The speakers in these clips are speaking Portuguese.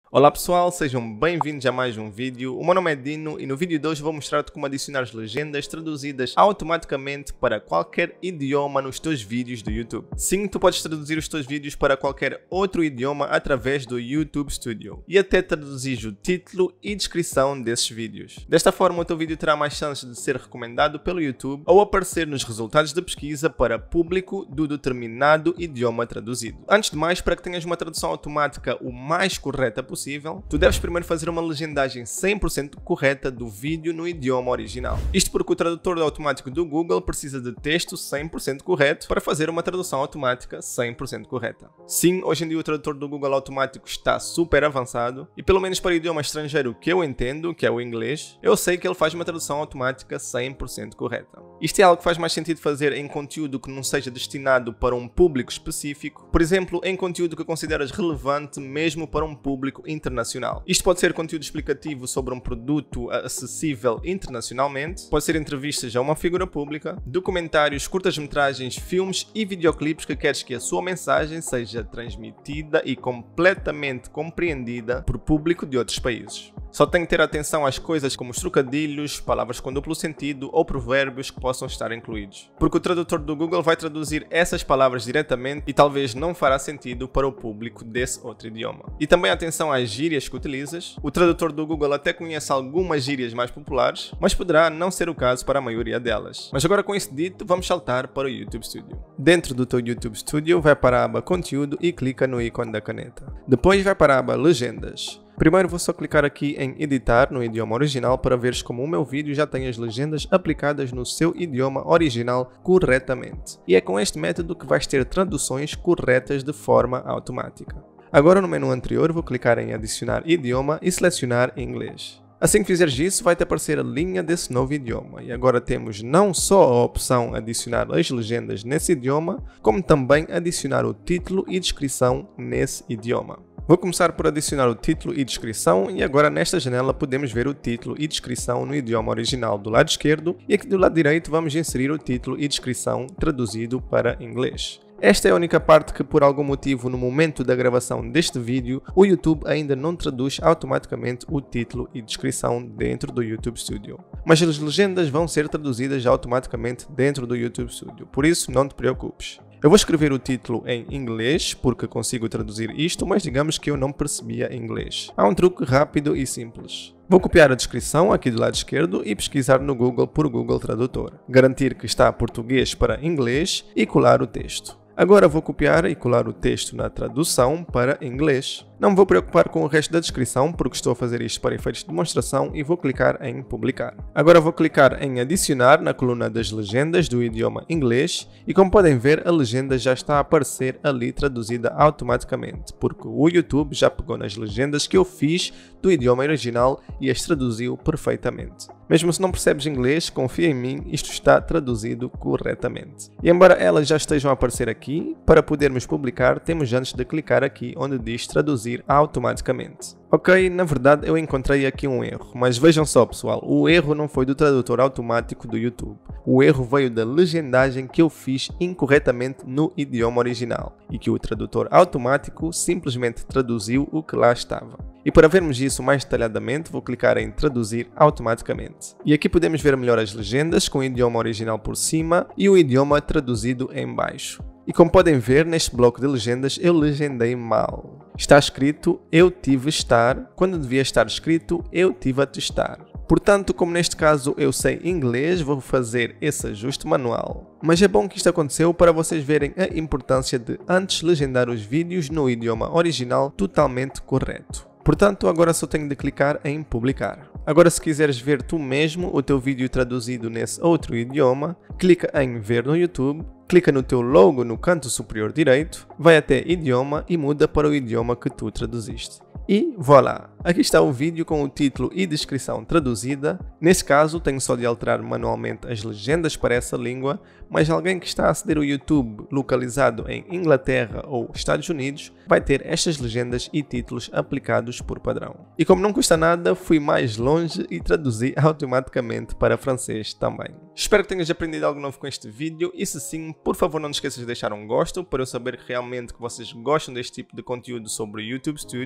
Olá pessoal, sejam bem-vindos a mais um vídeo. O meu nome é Dino e no vídeo de hoje vou mostrar-te como adicionar as legendas traduzidas automaticamente para qualquer idioma nos teus vídeos do YouTube. Sim, tu podes traduzir os teus vídeos para qualquer outro idioma através do YouTube Studio e até traduzir o título e descrição desses vídeos. Desta forma, o teu vídeo terá mais chances de ser recomendado pelo YouTube ou aparecer nos resultados de pesquisa para público do determinado idioma traduzido. Antes de mais, para que tenhas uma tradução automática o mais correta possível, tu deves primeiro fazer uma legendagem 100% correta do vídeo no idioma original. Isto porque o tradutor automático do Google precisa de texto 100% correto para fazer uma tradução automática 100% correta. Sim, hoje em dia o tradutor do Google automático está super avançado e pelo menos para o idioma estrangeiro que eu entendo, que é o inglês, eu sei que ele faz uma tradução automática 100% correta. Isto é algo que faz mais sentido fazer em conteúdo que não seja destinado para um público específico, por exemplo, em conteúdo que consideras relevante mesmo para um público internacional. Isto pode ser conteúdo explicativo sobre um produto acessível internacionalmente, pode ser entrevistas a uma figura pública, documentários, curtas-metragens, filmes e videoclipes que queres que a sua mensagem seja transmitida e completamente compreendida por público de outros países. Só tem que ter atenção às coisas como os trocadilhos, palavras com duplo sentido ou provérbios que possam estar incluídos, porque o tradutor do Google vai traduzir essas palavras diretamente e talvez não fará sentido para o público desse outro idioma. E também atenção às gírias que utilizas. O tradutor do Google até conhece algumas gírias mais populares, mas poderá não ser o caso para a maioria delas. Mas agora, com isso dito, vamos saltar para o YouTube Studio. Dentro do teu YouTube Studio, vai para a aba Conteúdo e clica no ícone da caneta. Depois vai para a aba Legendas. Primeiro vou só clicar aqui em editar no idioma original para veres como o meu vídeo já tem as legendas aplicadas no seu idioma original corretamente. E é com este método que vais ter traduções corretas de forma automática. Agora no menu anterior vou clicar em adicionar idioma e selecionar inglês. Assim que fizeres isso, vai-te aparecer a linha desse novo idioma e agora temos não só a opção adicionar as legendas nesse idioma, como também adicionar o título e descrição nesse idioma. Vou começar por adicionar o título e descrição e agora nesta janela podemos ver o título e descrição no idioma original do lado esquerdo e aqui do lado direito vamos inserir o título e descrição traduzido para inglês. Esta é a única parte que por algum motivo no momento da gravação deste vídeo o YouTube ainda não traduz automaticamente o título e descrição dentro do YouTube Studio. Mas as legendas vão ser traduzidas automaticamente dentro do YouTube Studio, por isso não te preocupes. Eu vou escrever o título em inglês porque consigo traduzir isto, mas digamos que eu não percebia inglês. Há um truque rápido e simples. Vou copiar a descrição aqui do lado esquerdo e pesquisar no Google por Google Tradutor. Garantir que está português para inglês e colar o texto. Agora vou copiar e colar o texto na tradução para inglês. Não me vou preocupar com o resto da descrição porque estou a fazer isto para efeitos de demonstração e vou clicar em publicar. Agora vou clicar em adicionar na coluna das legendas do idioma inglês e como podem ver a legenda já está a aparecer ali traduzida automaticamente porque o YouTube já pegou nas legendas que eu fiz do idioma original e as traduziu perfeitamente. Mesmo se não percebes inglês, confia em mim, isto está traduzido corretamente. E embora elas já estejam a aparecer aqui, para podermos publicar temos antes de clicar aqui onde diz traduzir automaticamente. Ok, na verdade eu encontrei aqui um erro, mas vejam só pessoal, o erro não foi do tradutor automático do YouTube. O erro veio da legendagem que eu fiz incorretamente no idioma original e que o tradutor automático simplesmente traduziu o que lá estava. E para vermos isso mais detalhadamente, vou clicar em traduzir automaticamente. E aqui podemos ver melhor as legendas com o idioma original por cima e o idioma traduzido em baixo. E como podem ver, neste bloco de legendas eu legendei mal. Está escrito eu tive estar, quando devia estar escrito eu tive a testar. Portanto, como neste caso eu sei inglês, vou fazer esse ajuste manual. Mas é bom que isto aconteceu para vocês verem a importância de antes legendar os vídeos no idioma original totalmente correto. Portanto, agora só tenho de clicar em publicar. Agora se quiseres ver tu mesmo o teu vídeo traduzido nesse outro idioma, clica em ver no YouTube, clica no teu logo no canto superior direito, vai até idioma e muda para o idioma que tu traduziste. E voilà! Aqui está o vídeo com o título e descrição traduzida. Nesse caso, tenho só de alterar manualmente as legendas para essa língua, mas alguém que está a aceder ao YouTube localizado em Inglaterra ou Estados Unidos vai ter estas legendas e títulos aplicados por padrão. E como não custa nada, fui mais longe e traduzi automaticamente para francês também. Espero que tenhas aprendido algo novo com este vídeo e se sim, por favor não te esqueças de deixar um gosto para eu saber realmente que vocês gostam deste tipo de conteúdo sobre o YouTube Studio e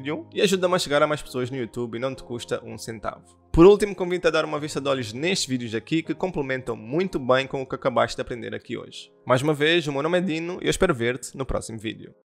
ajuda-me a chegar a mais pessoas no YouTube e não te custa um centavo. Por último, convido-te a dar uma vista de olhos nestes vídeos aqui que complementam muito bem com o que acabaste de aprender aqui hoje. Mais uma vez, o meu nome é Dino e eu espero ver-te no próximo vídeo.